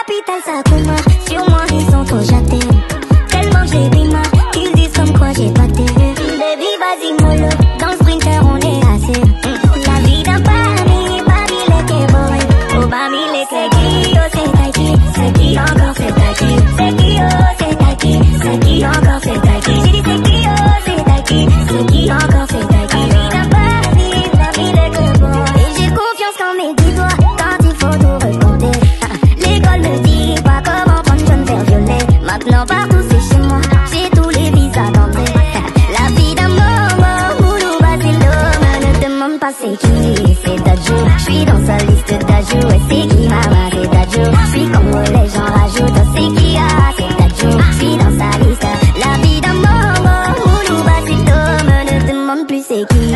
capitale, ça combat. Sur moi, ils sont trop jatés. Tellement que j'ai des mains, ils disent comme quoi j'ai pâté. Baby, vas-y, mollo. Dans le sprinter, on est assez. La vie d'un Bami, Bami, l'été boy. Oh, Bami, l'été qui, oh, c'est Taiki. C'est qui encore, c'est Taiki. C'est qui, oh, c'est Taiki. C'est qui encore, c'est Taiki. J'ai dit, c'est qui, oh, c'est Taiki. C'est qui encore, c'est Taiki. La vie d'un Bami, Bami, l'été boy. Et j'ai confiance quand mes dix doigts, quand il faut tout recompter. L'école me dit pas comment prendre jeune père violet. Maintenant, partout, c'est chez moi. J'ai tous les visas d'entrée. La vie d'un moment, Moulou Basilo. Me demande pas c'est qui, c'est Dadju. J'suis dans sa liste d'ajouts. Et c'est qui, maman, c'est Dadju. J'suis comme les gens rajoutent. C'est qui, ah, c'est Dadju. J'suis dans sa liste. La vie d'un moment, Moulou Basilo. Me demande plus c'est qui.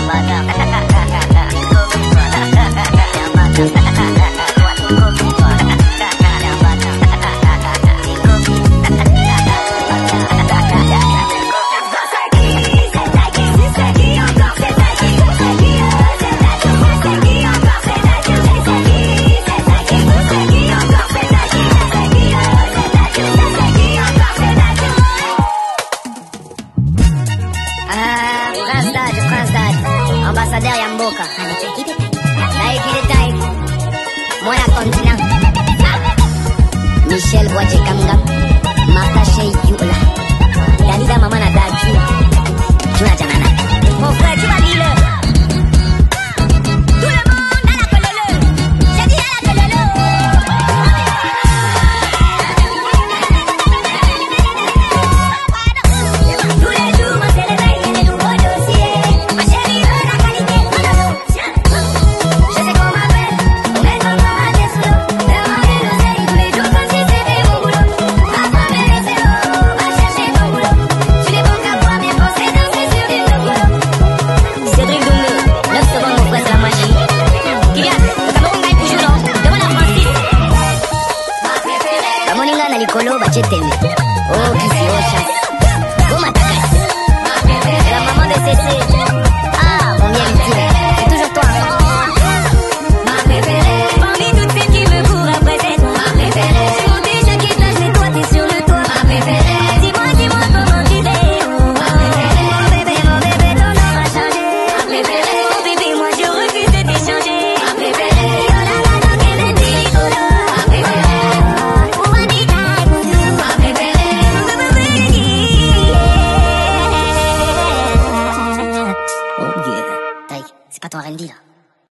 Ambassadeur Yamboka Taiki Moya continent Michel Boache Kangam Martha Shea Yula Dalida Mamana Dadju Juna Janana. Mon frère, tu vas dire tout le monde à la colole. J'ai dit à la colole. Tous les jours, moi c'est le bail et les nouveaux dossiers. Ma chérie veut la qualité. Je sais qu'on m'appelle, mais qu'on m'appelle sous l'eau. Demander l'oseille tous les jours comme si c'était mon boulot. Ma femme est restée haut, va chercher ton boulot. Tu n'es bon qu'à moi, mais pensez danser sur du boulot. Cédric Doumbé, 9 secondes mon frère, c'est la magie. Kylian, le Cameroun gagne toujours non. Demande à Francis. Kamoninga na likolo bachetembe. Oh, kisi oh chasse. Oh Matakas. C'est la maman de Cécé. Ah, mon bien intime. C'est toujours toi. Ma préférée. Parmi toutes celles qui me courent après c'est toi. Ma préférée. J'ai monté chaque étage, mais toi t'es sur le toit. Ma préférée. Dis-moi comment tu fais. Ma préférée. Mon bébé, ton nom a changé. Ma préférée. Mon bébé, moi je refuse de t'échanger. Ma préférée. Yo la la la, que me dit Nicolo. Ma préférée. Ou Anita, ma préférée. Oh yeah. Taï, c'est pas ton R&B là.